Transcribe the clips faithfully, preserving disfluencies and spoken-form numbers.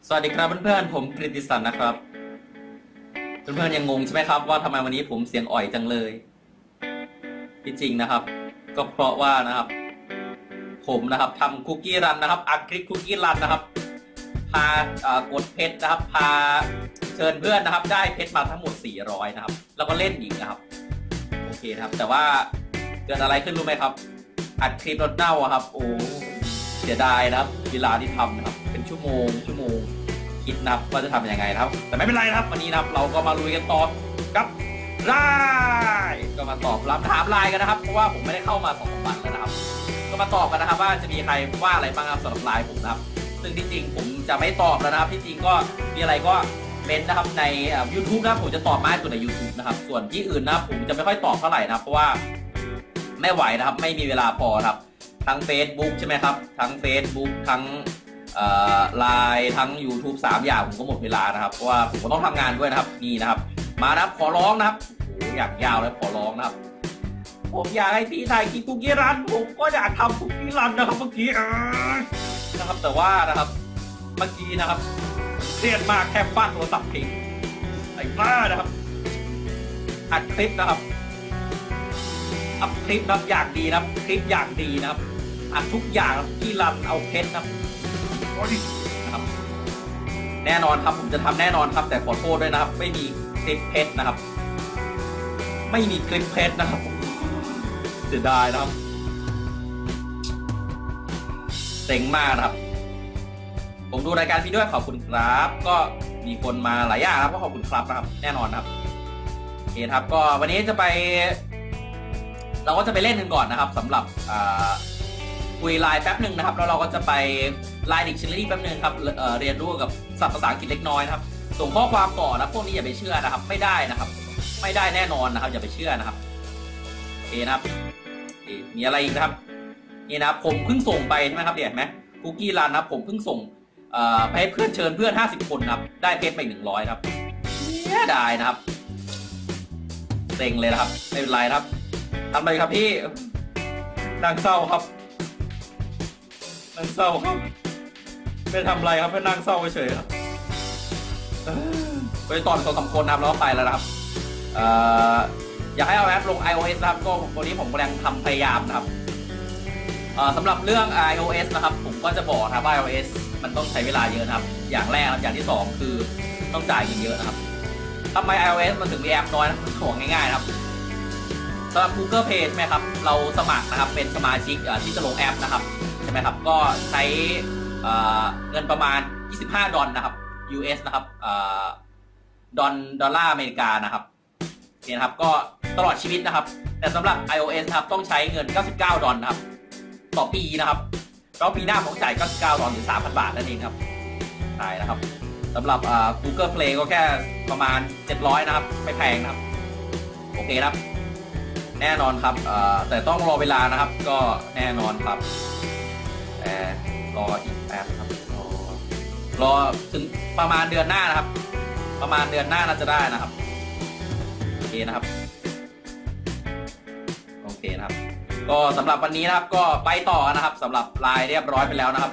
สวัสดีครับเพื่อนๆผมกฤติสันนะครับเพื่อนๆยังงงใช่ไหมครับว่าทำไมวันนี้ผมเสียงอ่อยจังเลยที่จริงนะครับก็เพราะว่านะครับผมนะครับทำคุกกี้รันนะครับอัดคลิปคุกกี้รันนะครับพากดเพชรนะครับพาเชิญเพื่อนนะครับได้เพชรมาทั้งหมดสี่ร้อยนะครับแล้วก็เล่นอีกนะครับโอเคครับแต่ว่าเกิดอะไรขึ้นรู้ไหมครับอัดคลิปรถเน่าครับโอ้เสียดายนะครับเวลาที่ทำนะครับเป็นชั่วโมงชั่วโมงคิดนะครับว่าจะทำยังไงนะครับแต่ไม่เป็นไรนะครับวันนี้นะครับเราก็มาลุยกันต่อกับไลน์ก็มาตอบรับถามไลน์กันนะครับเพราะว่าผมไม่ได้เข้ามาสองวันแล้วนะครับก็มาตอบกันนะครับว่าจะมีใครว่าอะไรบ้างครับสำหรับไลน์ผมนะครับซึ่งที่จริงผมจะไม่ตอบแล้วนะครับที่จริงก็มีอะไรก็เป็นนะครับใน ยูทูบ นะครับผมจะตอบมากสุดใน ยูทูบ นะครับส่วนที่อื่นนะครับผมจะไม่ค่อยตอบเท่าไหร่นะครับเพราะว่าไม่ไหวนะครับไม่มีเวลาพอครับทั้ง Facebook ใช่ไหมครับทั้ง Facebook ทั้งไลน์ทั้ง ยูทูบ สามอย่างผมก็หมดเวลานะครับเพราะว่าผมก็ต้องทำงานด้วยนะครับนี่นะครับมานะครับขอร้องนะครับโอ้อยากยาวเลยขอร้องนะครับผมอยากให้พี่ถ่ายคลิปคุกกี้รันผมก็อยากทำคุกกี้รันนะครับเมื่อกี้นะครับแต่ว่านะครับเมื่อกี้นะครับเครียดมากแค่ฟาดโทรศัพท์ทิ้งไอ้บ้านะครับอัดคลิปนะครับอัดคลิปนะครับอย่างดีนะครับคลิปอย่างดีนะครับอัดทุกอย่างที่รันเอาเพชรนะครับนะครับแน่นอนครับผมจะทำแน่นอนครับแต่ขอโทษด้วยนะครับไม่มีคลิปเพชรนะครับไม่มีคลิปเพชรนะครับเสียดายนะครับเซ็งมากนะครับผมดูรายการพี่ด้วยขอบคุณครับก็มีคนมาหลายอย่างครับก็ขอบคุณครับนะครับแน่นอนครับโอเคครับก็วันนี้จะไปเราก็จะไปเล่นกันก่อนนะครับสำหรับคุยไลน์แป๊บหนึ่งนะครับแล้วเราก็จะไปไลน์ดิกชันนารีแป๊บหนึ่งครับ เ, เรียนรู้กับศัพท์ภาษาอังกฤษเล็กน้อยนะครับส่งข้อความก่อนนะพวกนี้อย่าไปเชื่อนะครับไม่ได้นะครับไม่ได้แน่นอนนะครับอย่าไปเชื่อนะครับโอเคนะครับมีอะไรอีกนะครับนี่นะครับผมเพิ่งส่งไปใช่ไหมครับเห็นไหมคุกกี้รันนะครับผมเพิ่งส่งไปให้เพื่อนเชิญเพื่อนห้าสิบคนครับได้เพชรไปหนึ่งร้อยครับเสียดายนะครับเซ็งเลยนะครับไม่เป็นไรครับทำอะไรครับพี่นางเศร้าครับนางเศร้าครับไม่ทำอะไรครับไม่นั่งเศร้าเฉยครับไปตอนสองสามคนนะครับแล้วก็ไปแล้วนะครับอยากให้เอาแอปลง ไอ โอ เอส นะครับก็วันนี้ผมกำลังทำพยายามนะครับสำหรับเรื่อง ไอ โอ เอส นะครับผมก็จะบอกนะครับว่า ไอ โอ เอส มันต้องใช้เวลาเยอะนะครับอย่างแรกครับอย่างที่สองคือต้องจ่ายเงินเยอะนะครับทำไม ไอ โอ เอส มันถึงมีแอปน้อยนะของง่ายๆนะครับสำหรับ Google Play ใช่ไหมครับเราสมัครนะครับเป็นสมาชิกที่จะลงแอปนะครับใช่ไหมครับก็ใช้เงินประมาณยี่สิบห้าดอลนะครับ ยู เอส นะครับดอลดอลลาร์อเมริกานะครับเนี่ยครับก็ตลอดชีวิตนะครับแต่สำหรับ ไอ โอ เอส ครับต้องใช้เงินเก้าสิบเก้าดอลนะครับต่อปีนะครับแล้วปีหน้าผมจ่ายเก้าสิบเก้าดอลหรือ สามพัน บาทนั่นเองครับใช่นะครับสำหรับ Google Play ก็แค่ประมาณเจ็ดร้อยนะครับไม่แพงนะครับโอเคครับแน่นอนครับแต่ต้องรอเวลานะครับก็แน่นอนครับแต่รออีกแป๊บครับรอรอถึงประมาณเดือนหน้านะครับประมาณเดือนหน้าน่าจะได้นะครับโอเคนะครับโอเคนะครับก็สำหรับวันนี้นะครับก็ไปต่อนะครับสำหรับไลน์เรียบร้อยไปแล้วนะครับ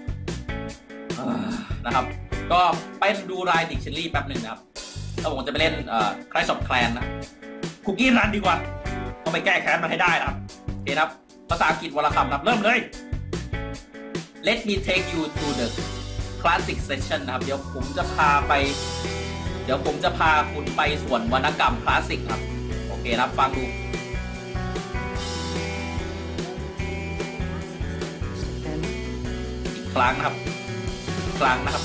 นะครับก็ไปดูไลน์ดิกชันนารีแป๊บหนึ่งนะครับแล้วผมจะไปเล่นใครช็อปแคลนนะคุกกี้รันดีกว่าต้องไปแก้แค้นมันให้ได้นะครับโอเคครับภาษาอังกฤษวรรณคำนะครับเริ่มเลย Let me take you to the classic session นะครับเดี๋ยวผมจะพาไปเดี๋ยวผมจะพาคุณไปส่วนวรรณกรรมคลาสสิกครับโอเคครับฟังดูอีกครั้งนะครับครั้งนะครับ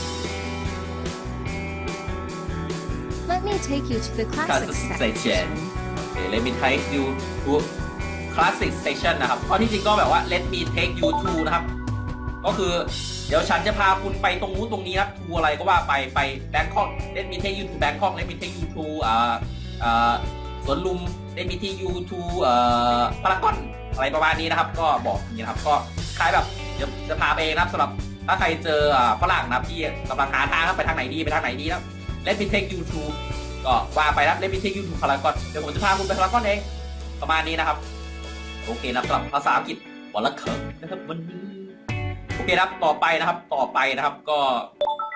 Let me take you to the classic section Okay, let me take you to classic section นะครับเพราะที่จริงก็แบบว่า let me take you to นะครับก็คือเดี๋ยวฉันจะพาคุณไปตรงนู้นตรงนี้นะทัวร์อะไรก็ว่าไปไปแบงคอก let me take you to Bangkok let me take you to อ่าอ่าสวนลุม let me take you to เอ่อพารากอนอะไรประมาณนี้นะครับก็บอกอย่างนี้นะครับก็คล้ายแบบเดี๋ยวจะพาไปเองนะครับสำหรับถ้าใครเจอฝรั่งนะครับที่กำลังหาทางไปทางไหนดีไปทางไหนดีนะครับ let me take you toก็ว่าไปนะ let me take you to พารากอนเดี๋ยวผมจะพาคุณไปพารากอนเองประมาณนี้นะครับโอเคนะสำหรับภาษาอังกฤษวันละคำนะครับวันนี้โอเคครับต่อไปนะครับต่อไปนะครับก็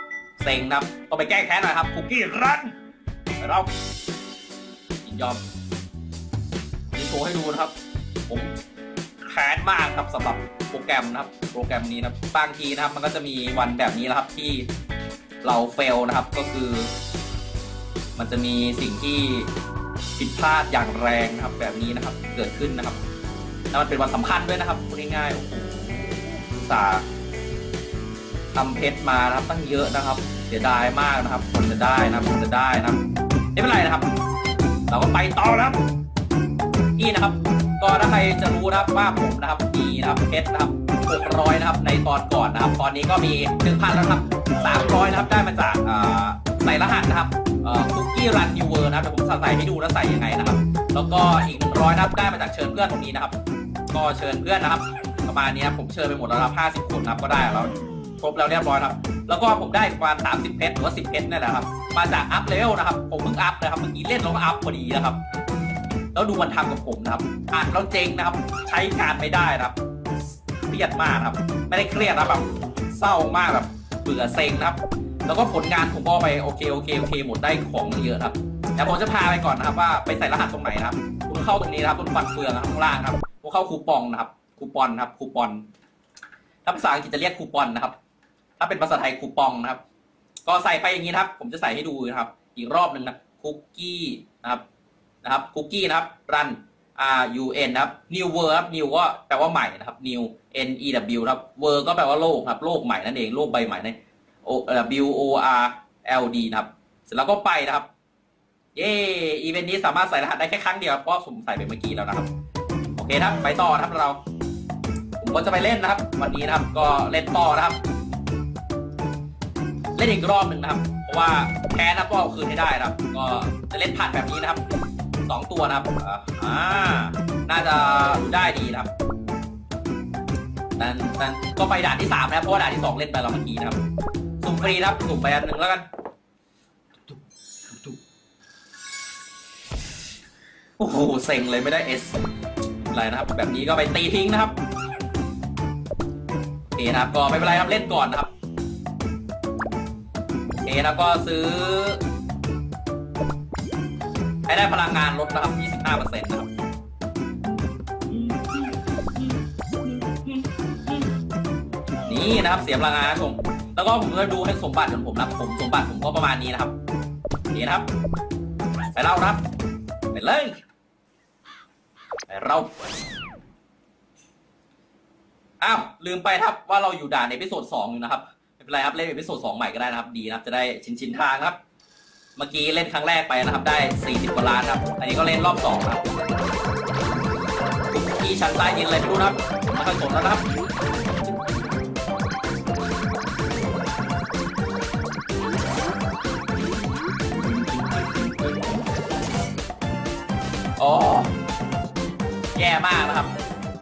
เซ็งนะครับต้องไปแก้แค้นหน่อยครับคุกกี้รันเรายินยอมจะโชว์ให้ดูนะครับผมแค้นมากครับสำหรับโปรแกรมนะครับโปรแกรมนี้นะบางทีนะครับมันก็จะมีวันแบบนี้นะครับที่เราเฟลนะครับก็คือมันจะมีสิ่งที่ผิดพลาดอย่างแรงนะครับแบบนี้นะครับเกิดขึ้นนะครับแล้วมันเป็นวันสำคัญด้วยนะครับพูดง่ายๆโอ้โหสาทำเพชรมานะครับตั้งเยอะนะครับเสียดายมากนะครับคนจะได้นะคนจะได้นะไม่เป็นไรนะครับเราก็ไปต่อนะครับนี่นะครับก็ถ้าใครจะรู้นะครับว่าผมนะครับมีนะครับเพชรนะครับหกร้อยนะครับในตอนก่อนนะครับตอนนี้ก็มี หนึ่งพัน แล้วครับสามร้อยนะครับได้มาจากใส่รหัสนะครับคุกกี้รันนิวเวอร์นะครับเดี๋ยวผมใส่ให้ดูแล้วใส่ยังไงนะครับแล้วก็อีกหนึ่งร้อยนะครับได้มาจากเชิญเพื่อนตรงนี้นะครับก็เชิญเพื่อนนะครับประมาณนี้ผมเชิญไปหมดแล้วครับห้าสิบคนนะครับก็ได้แล้วครบแล้วเรียบร้อยครับแล้วก็ผมได้ประมาณสามสิบเพชรหรือว่าสิบเพชรนี่แหละครับมาจากอัพเลเวลนะครับผมเพิ่งอัพนะครับเมื่อกี้เล่นแล้วก็อัพพอดีนะครับแล้วดูมันทำกับผมนะครับอ่านแล้วเจ๊งนะครับใช้การไม่ได้นะครับเครียดมากครับไม่ได้เครียดนะแบบเศร้ามากแบบเบื่อเซ็งนะครับแล้วก็ผลงานผมก็ไปโอเคโอเคโอเคหมดได้ของเยอะครับแต่ผมจะพาไปก่อนนะครับว่าไปใส่รหัสตรงไหนนะครับคุณเข้าตรงนี้นะครับตรงฟันเฟืองข้างล่างครับคุณเข้าคูปองนะครับคูปองครับคูปองถ้าภาษาอังกฤษจะเรียกคูปองนะครับถ้าเป็นภาษาไทยคูปองนะครับก็ใส่ไปอย่างนี้นะครับผมจะใส่ให้ดูนะครับอีกรอบหนึ่งนะคุกกี้นะครับนะครับคุกกี้นะครับ run r u n นะครับ new world ครับ new ก็แปลว่าใหม่นะครับ new n e w ครับ world ก็แปลว่าโลกครับโลกใหม่นั่นเองโลกใบใหม่นั่น o w o r l d นะครับเสร็จแล้วก็ไปนะครับเย้อีเวนต์นี้สามารถใส่รหัสได้แค่ครั้งเดียวเพราะผมใส่ไปเมื่อกี้แล้วนะครับโอเคครับไปต่อครับเราผมก็จะไปเล่นนะครับวันนี้นะครับก็เล่นต่อนะครับเล่นอีกรอบหนึ่งนะครับเพราะว่าแพ้นะก็เอาคืนให้ได้นะครับก็จะเล่นผ่านแบบนี้นะครับสองตัวนะครับอ่าน่าจะได้ดีนะครับนั้นนั้นก็ไปด่านที่สามนะเพราะว่าด่านที่สองเล่นไปแล้วเมื่อกี้นะครับสุ่มฟรีนะครับสุ่มไปอันหนึ่งแล้วกันโอ้โหเซ็งเลยไม่ได้เอสอะไรนะครับแบบนี้ก็ไปตีทิ้งนะครับโอเคนะครับก็ไม่เป็นไรครับเล่นก่อนนะครับโอเคแล้วก็ซื้อให้ได้พลังงานลดนะครับ ยี่สิบห้าเปอร์เซ็นต์ นะครับนี่นะครับเสียพลังงานนะชมแล้วก็ผมจะดูให้สมบัติของผมนะผมสมบัติผมก็ประมาณนี้นะครับนี่นะครับไปเล่านะครับไปเลยไปเราอ้าวลืมไปครับว่าเราอยู่ด่านในเอพิโซดสองอยู่นะครับไม่เป็นไรครับเล่นเอพิโซดสองใหม่ก็ได้นะครับดีนะครับจะได้ชินชินทางครับเมื่อกี้เล่นครั้งแรกไปนะครับได้สี่สิบกว่าล้านครับอันนี้ก็เล่นรอบสองครับที่ชั้นใต้ยินเลยไม่รู้นะครับมาผสมแล้วนะครับอ๋อแย่มากนะครับ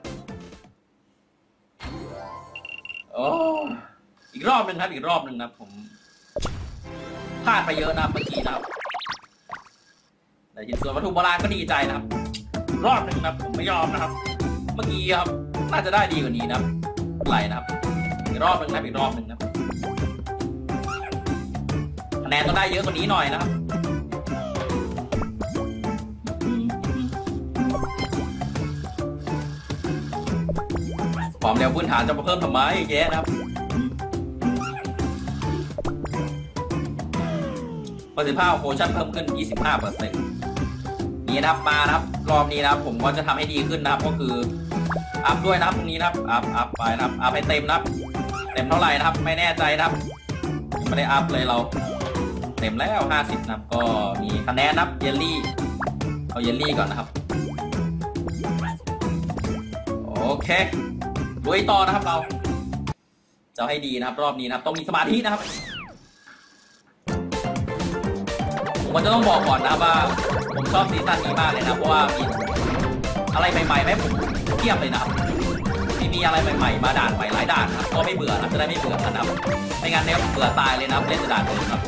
โอ้อีกรอบหนึ่งครับอีกรอบหนึ่งนะผมพลาดไปเยอะนะเมื่อกี้นะครับแต่ยินส่วนวัตถุโบราณก็ดีใจนะครับรอบหนึ่งนะผมไม่ยอมนะครับเมื่อกี้ครับน่าจะได้ดีกว่านี้นะครับไหลนะครับอีกรอบหนึ่งนะอีกรอบหนึ่งนะคะแนนต้องได้เยอะกว่านี้หน่อยนะครับความเร็วพื้นฐานจะมาเพิ่มทำไมอีกแยะนะครับประสิทธิภาพโพชั่นเพิ่มขึ้น ยี่สิบห้าเปอร์เซ็นต์ นี่นะครับมานะครับรอบนี้นะครับผมก็จะทำให้ดีขึ้นนะครับก็คืออัพด้วยนะครับตรงนี้นะครับอัพอัพไปนะครับอัพให้เต็มนะครับเต็มเท่าไหร่นะครับไม่แน่ใจนะครับไม่ได้อัพเลยเราเต็มแล้วห้าสิบนะครับก็มีคะแนนนะครับเยลลี่เอาเยลลี่ก่อนนะครับโอเคลุยต่อนะครับเราจะให้ดีนะครับรอบนี้นะครับต้องมีสมาธินะครับผมก็จะต้องบอกก่อนนะว่าผมชอบซีซั่นนี้มากเลยนะเพราะว่ามีอะไรใหม่ๆไหมผมเทียบเลยนะครับมีมีอะไรใหม่ๆมาด่านใหม่หลายด่านครับก็ไม่เบื่อนะจะได้ไม่เบื่อนะครับไม่งั้นเนี่ยเบื่อตายเลยนะเล่นด่านเดิมครับ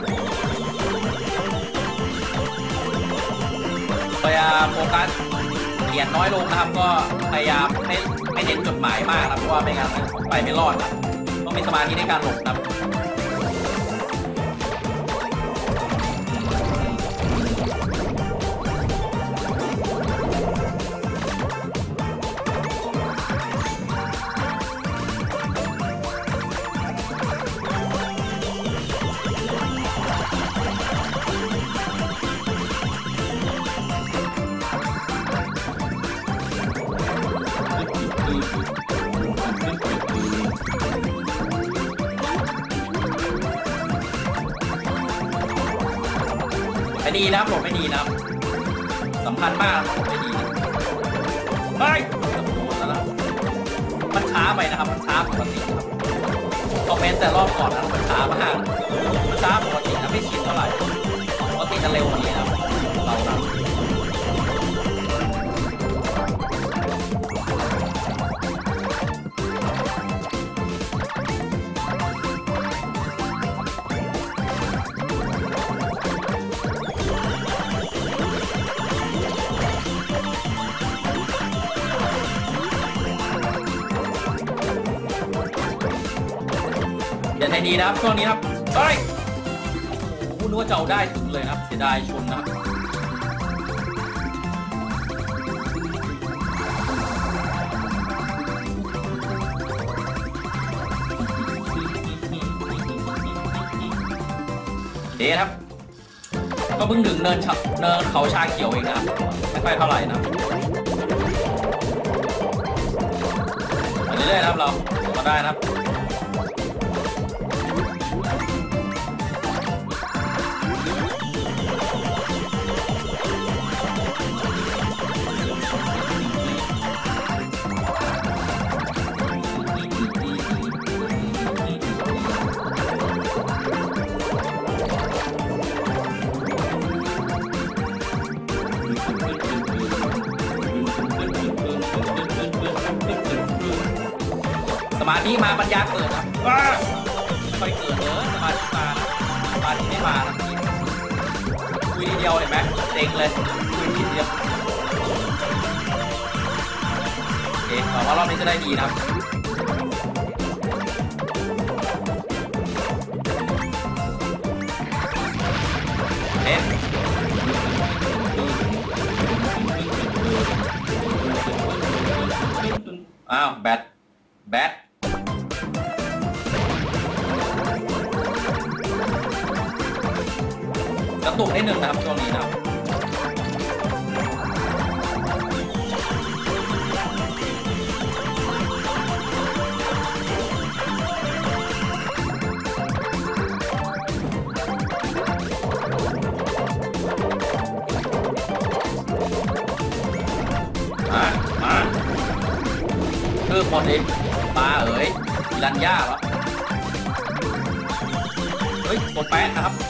พยายามโฟกัสเหรียญน้อยลงนะครับก็พยายามไม่ไม่เน้นจุดหมายมากนะเพราะว่าไม่งั้นไปไม่รอดนะต้องมีสมาธิในการหลบนะไม่ดีนะผมไม่ดีนะสำคัญมากไม่ดีเฮ้ยมันช้าไปนะครับมันช้าปกติครับคอมเมนต์แต่รอบก่อนนะมันช้ามากมันช้าปกตินะไม่ชินเท่าไหร่ปกติจะเร็วกว่านี้นะเรานะอย่าใจดีนะครับช่วงนี้ครับเฮ้ยโอ้โหนึกว่าจะเอาได้ถึงเลยนะครับเสียดายชนนะครับเดี๋ยวครับก็เพิ่งถึงเนินเนินเขาชาเขียวเองนะครับไม่ค่อยเท่าไหร่นะไปเรื่อยๆนะครับเราก็ได้นะครับสมาธิมาปัญญาเกิดครับไม่ค่อยเกิดเลยสมาธิมาสมาธิไม่มานะคุยทีเดียวเห็นไหมเด็งเลยคุยทีเดียวโอเคหวังว่ารอบนี้จะได้ดีนะครับเอ๊ะอ้าวแบตแบตกระตุกนิดหนึ่งนะครับช่วงนี้นะครับมามาคือหมดเองตาเอ๋ยรันย่าเหรอเฮ้ยกดแปะนะครับ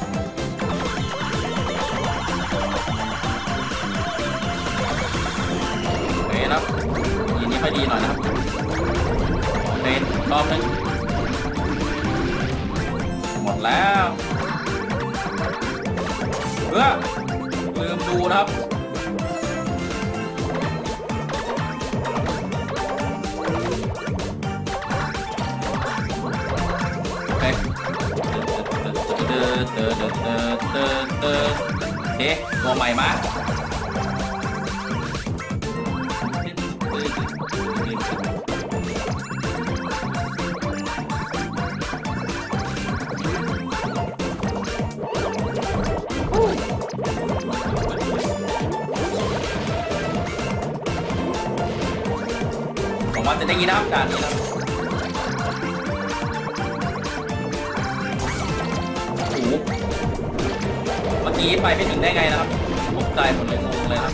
โอเคนะครับทีนี้ค่อยดีหน่อยนะครับเป็นรอบนึงหมดแล้วเพื่อลืมดูนะครับเตอเตอเตอเตอเตอโอเคตัวใหม่มาผมว่าจะได้ยินนะครับด่านนี้นะเมื่อกี้ไปไม่ถึงได้ไงนะครับตกใจหมดเลยงงเลยครับ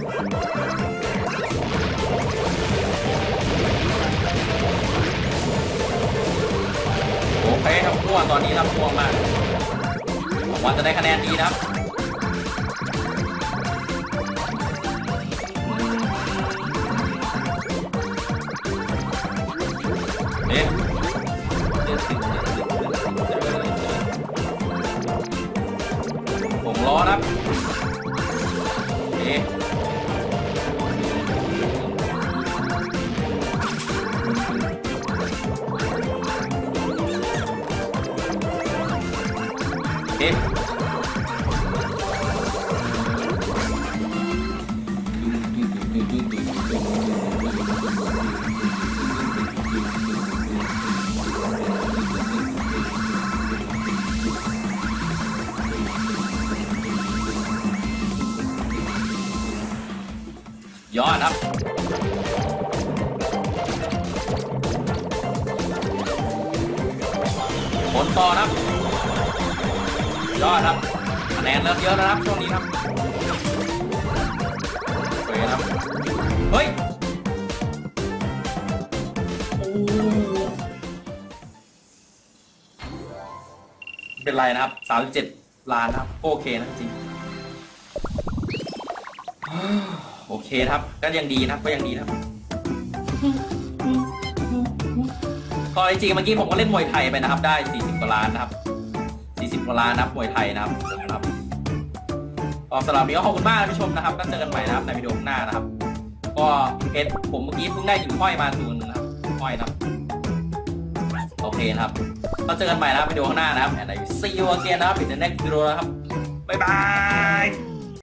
โอเคครับม่วงตอนนี้ครับม่วงมากหวังว่าจะได้คะแนนดีนะครับเอ๊ะผมล้อนะครับโอเคเคยอดครับผลต่อครับยอดครับคะแนนเริ่มเยอะแล้วครับช่วงนี้ครับโอเคครับเฮ้ยเป็นไรนะครับสามสิบเจ็ดล้านครับโอเคนะจริงโอเคครับก็ยังดีนะครับก็ยังดีนะครับก็จริงๆเมื่อกี้ผมก็เล่นมวยไทยไปนะครับได้สี่สิบกว่าล้านนะครับสี่สิบกว่าล้านนะครับมวยไทยนะครับนะครับก็สำหรับนี้ก็ขอบคุณมากท่านผู้ชมนะครับก็เจอกันใหม่นะครับในวิดีโอหน้านะครับก็เพชรผมเมื่อกี้เพิ่งได้หิ่งห้อยมาตัวนึงนะครับห้อยนะครับโอเคนะครับก็เจอกันใหม่นะครับวิดีโอข้างหน้านะครับ and I see you again นะครับ in the next video นะครับบ๊ายบาย